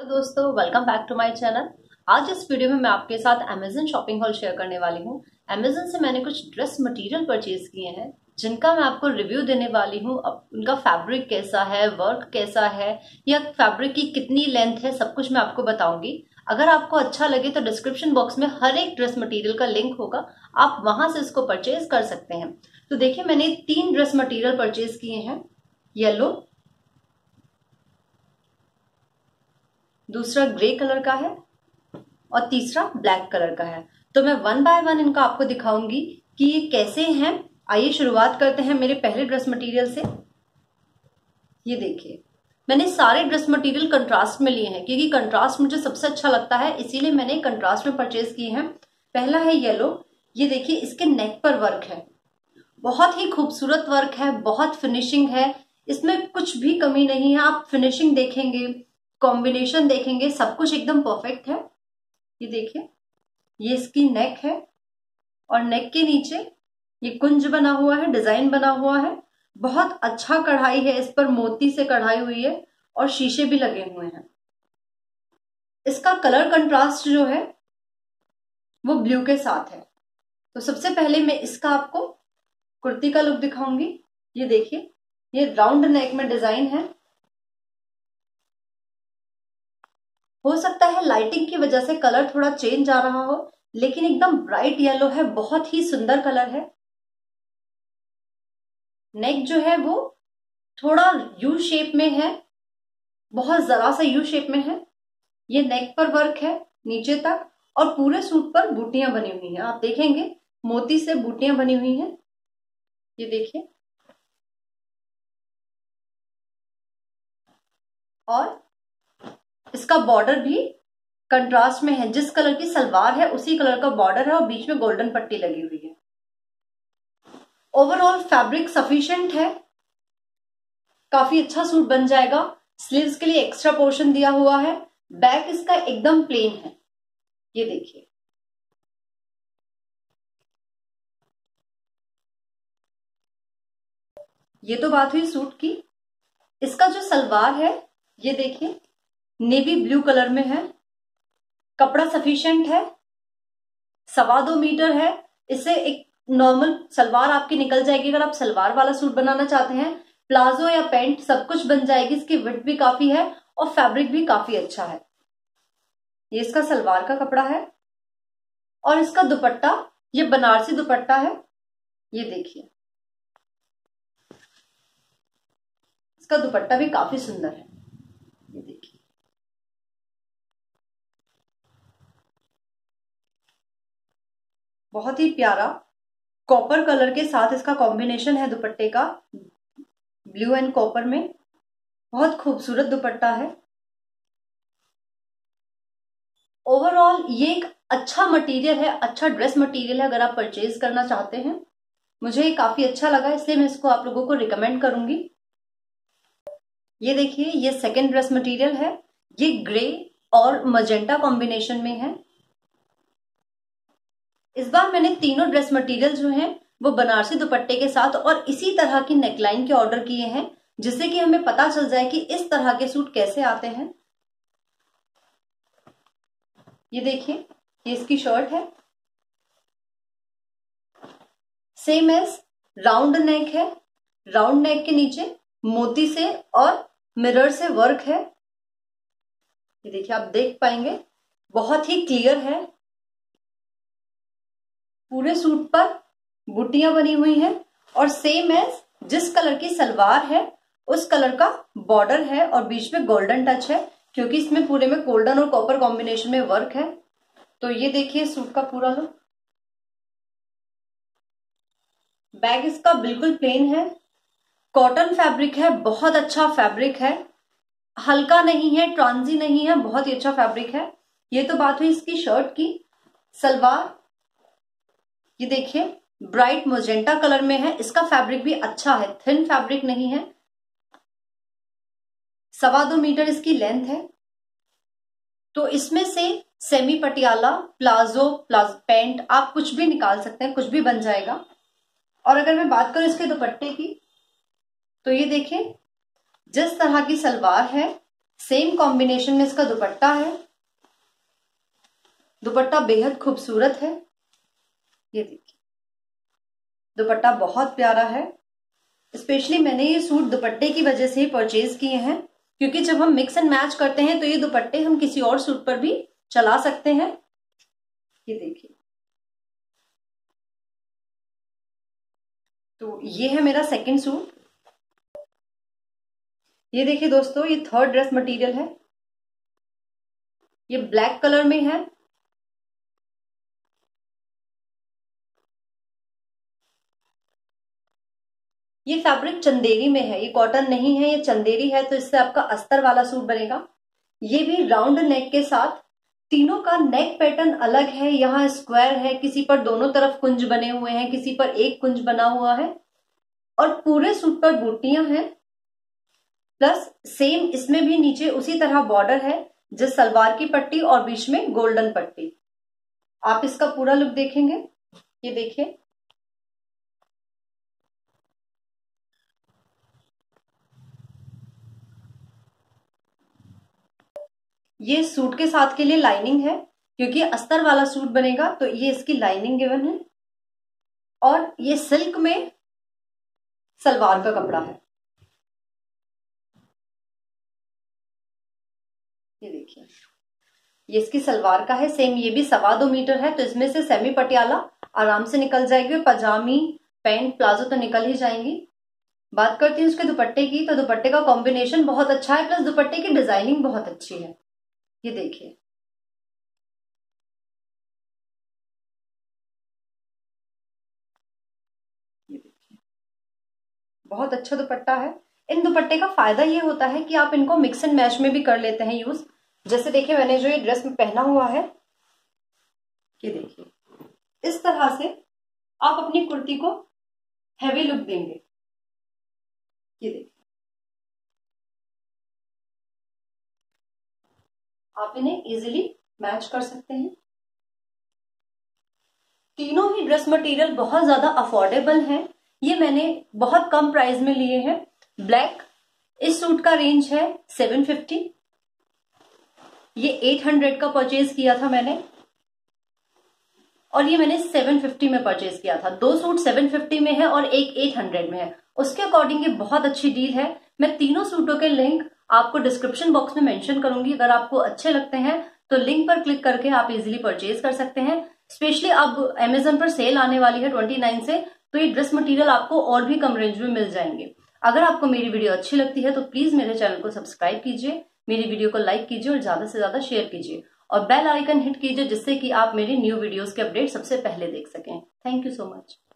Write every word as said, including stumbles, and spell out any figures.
दोस्तों, welcome back to my channel. आज इस वीडियो में मैं आपके साथ अमेजन शॉपिंग हॉल शेयर करने वाली हूँ। अमेजन से मैंने कुछ ड्रेस मटेरियल परचेज किए हैं जिनका मैं आपको रिव्यू देने वाली हूँ। अब उनका फैब्रिक कैसा है, वर्क कैसा है, या फैब्रिक की कितनी लेंथ है, सब कुछ मैं आपको बताऊंगी। अगर आपको अच्छा लगे तो डिस्क्रिप्शन बॉक्स में हर एक ड्रेस मटेरियल का लिंक होगा, आप वहां से इसको परचेज कर सकते हैं। तो देखिए, मैंने तीन ड्रेस मटेरियल परचेज किए हैं। येलो, दूसरा ग्रे कलर का है और तीसरा ब्लैक कलर का है। तो मैं वन बाय वन इनका आपको दिखाऊंगी कि ये कैसे हैं। आइए शुरुआत करते हैं मेरे पहले ड्रेस मटेरियल से। ये देखिए, मैंने सारे ड्रेस मटेरियल कंट्रास्ट में लिए हैं क्योंकि कंट्रास्ट मुझे सबसे अच्छा लगता है, इसीलिए मैंने कंट्रास्ट में परचेज किए हैं। पहला है येलो। ये देखिए, इसके नेक पर वर्क है, बहुत ही खूबसूरत वर्क है, बहुत फिनिशिंग है, इसमें कुछ भी कमी नहीं है। आप फिनिशिंग देखेंगे, कॉम्बिनेशन देखेंगे, सब कुछ एकदम परफेक्ट है। ये देखिए, ये इसकी नेक है और नेक के नीचे ये कुंज बना हुआ है, डिजाइन बना हुआ है। बहुत अच्छा कढ़ाई है, इस पर मोती से कढ़ाई हुई है और शीशे भी लगे हुए हैं। इसका कलर कंट्रास्ट जो है वो ब्लू के साथ है। तो सबसे पहले मैं इसका आपको कुर्ती का लुक दिखाऊंगी। ये देखिए, ये राउंड नेक में डिजाइन है। हो सकता है लाइटिंग की वजह से कलर थोड़ा चेंज आ रहा हो, लेकिन एकदम ब्राइट येलो है, बहुत ही सुंदर कलर है। नेक जो है वो थोड़ा यू शेप में है, बहुत जरा सा यू शेप में है। ये नेक पर वर्क है नीचे तक और पूरे सूट पर बूटियां बनी हुई हैं। आप देखेंगे मोती से बूटियां बनी हुई हैं। ये देखिए, और इसका बॉर्डर भी कंट्रास्ट में है। जिस कलर की सलवार है उसी कलर का बॉर्डर है और बीच में गोल्डन पट्टी लगी हुई है। ओवरऑल फैब्रिक सफिशिएंट है, काफी अच्छा सूट बन जाएगा। स्लीव्स के लिए एक्स्ट्रा पोर्शन दिया हुआ है। बैक इसका एकदम प्लेन है। ये देखिए, ये तो बात हुई सूट की। इसका जो सलवार है, ये देखिए, नेवी ब्लू कलर में है। कपड़ा सफिशिएंट है, सवा दो मीटर है। इससे एक नॉर्मल सलवार आपकी निकल जाएगी। अगर आप सलवार वाला सूट बनाना चाहते हैं, प्लाजो या पैंट सब कुछ बन जाएगी। इसकी विड्थ भी काफी है और फैब्रिक भी काफी अच्छा है। ये इसका सलवार का कपड़ा है और इसका दुपट्टा, ये बनारसी दुपट्टा है। ये देखिए, इसका दुपट्टा भी काफी सुंदर है। ये देखिए, बहुत ही प्यारा कॉपर कलर के साथ इसका कॉम्बिनेशन है दुपट्टे का, ब्लू एंड कॉपर में। बहुत खूबसूरत दुपट्टा है। ओवरऑल ये एक अच्छा मटेरियल है, अच्छा ड्रेस मटेरियल है। अगर आप परचेज करना चाहते हैं, मुझे ये काफी अच्छा लगा, इसलिए मैं इसको आप लोगों को रिकमेंड करूंगी। ये देखिए, ये सेकंड ड्रेस मटेरियल है। ये ग्रे और मजेंटा कॉम्बिनेशन में है। इस बार मैंने तीनों ड्रेस मटेरियल जो हैं वो बनारसी दुपट्टे के साथ और इसी तरह की नेकलाइन के ऑर्डर किए हैं, जिससे कि हमें पता चल जाए कि इस तरह के सूट कैसे आते हैं। ये देखिए, ये इसकी शर्ट है, सेम एज राउंड नेक है। राउंड नेक के नीचे मोती से और मिरर से वर्क है। ये देखिए, आप देख पाएंगे, बहुत ही क्लियर है। पूरे सूट पर बूटियां बनी हुई हैं और सेम एज जिस कलर की सलवार है उस कलर का बॉर्डर है और बीच में गोल्डन टच है, क्योंकि इसमें पूरे में गोल्डन और कॉपर कॉम्बिनेशन में वर्क है। तो ये देखिए सूट का पूरा लुक। बैग इसका बिल्कुल प्लेन है, कॉटन फैब्रिक है, बहुत अच्छा फैब्रिक है, हल्का नहीं है, ट्रांजी नहीं है, बहुत ही अच्छा फैब्रिक है। ये तो बात हुई इसकी शर्ट की। सलवार ये देखिए, ब्राइट मोजेंटा कलर में है। इसका फैब्रिक भी अच्छा है, थिन फैब्रिक नहीं है। सवा दो मीटर इसकी लेंथ है। तो इसमें से semi Patiala, palazzo, palazzo pants आप कुछ भी निकाल सकते हैं, कुछ भी बन जाएगा। और अगर मैं बात करूं इसके दुपट्टे की, तो ये देखिए, जिस तरह की सलवार है सेम कॉम्बिनेशन में इसका दुपट्टा है। दुपट्टा बेहद खूबसूरत है, ये देखिए दुपट्टा बहुत प्यारा है। स्पेशली मैंने ये सूट दुपट्टे की वजह से ही परचेज किए हैं, क्योंकि जब हम मिक्स एंड मैच करते हैं तो ये दुपट्टे हम किसी और सूट पर भी चला सकते हैं। ये देखिए, तो ये है मेरा सेकंड सूट। ये देखिए दोस्तों, ये थर्ड ड्रेस मटेरियल है। ये ब्लैक कलर में है। ये फैब्रिक चंदेरी में है, ये कॉटन नहीं है, ये चंदेरी है, तो इससे आपका अस्तर वाला सूट बनेगा। ये भी राउंड नेक के साथ। तीनों का नेक पैटर्न अलग है। यहाँ स्क्वायर है, किसी पर दोनों तरफ कुंज बने हुए हैं, किसी पर एक कुंज बना हुआ है, और पूरे सूट पर बूटियां हैं। प्लस सेम इसमें भी नीचे उसी तरह बॉर्डर है, जिस सलवार की पट्टी और बीच में गोल्डन पट्टी। आप इसका पूरा लुक देखेंगे, ये देखिए, ये सूट के साथ के लिए लाइनिंग है, क्योंकि अस्तर वाला सूट बनेगा तो ये इसकी लाइनिंग गिवन है। और ये सिल्क में सलवार का कपड़ा है। ये देखिए, ये इसकी सलवार का है। सेम ये भी सवा दो मीटर है, तो इसमें से सेमी पटियाला आराम से निकल जाएगी। पजामी, पैंट, प्लाजो तो निकल ही जाएंगी। बात करती हूँ उसके दुपट्टे की, तो दुपट्टे का कॉम्बिनेशन बहुत अच्छा है, प्लस दुपट्टे की डिजाइनिंग बहुत अच्छी है। ये देखिए, ये देखिए बहुत अच्छा दुपट्टा है। इन दुपट्टे का फायदा ये होता है कि आप इनको मिक्स एंड मैच में भी कर लेते हैं यूज। जैसे देखिए, मैंने जो ये ड्रेस में पहना हुआ है, ये देखिए, इस तरह से आप अपनी कुर्ती को हैवी लुक देंगे। ये देखिए, आप इन्हें इजीली मैच कर सकते हैं। तीनों ही ड्रेस मटेरियल बहुत ज्यादा अफोर्डेबल हैं। ये मैंने बहुत कम प्राइस में लिए हैं। ब्लैक, इस सूट का रेंज है सेवन फिफ्टी। ये एट हंड्रेड का परचेज किया था मैंने, और ये मैंने सेवन फिफ्टी में परचेज किया था। दो सूट सेवन फिफ्टी में है और एक एट हंड्रेड में है। उसके अकॉर्डिंग ये बहुत अच्छी डील है। मैं तीनों सूटों के लिंक आपको डिस्क्रिप्शन बॉक्स में मेंशन करूंगी। अगर आपको अच्छे लगते हैं तो लिंक पर क्लिक करके आप इजीली परचेज कर सकते हैं। स्पेशली अब अमेजन पर सेल आने वाली है ट्वेंटी नाइन से, तो ये ड्रेस मटेरियल आपको और भी कम रेंज में मिल जाएंगे। अगर आपको मेरी वीडियो अच्छी लगती है तो प्लीज मेरे चैनल को सब्सक्राइब कीजिए, मेरी वीडियो को लाइक कीजिए और ज्यादा से ज्यादा शेयर कीजिए, और बेल आइकन हिट कीजिए, जिससे कि आप मेरी न्यू वीडियोस के अपडेट सबसे पहले देख सकें। Thank you so much.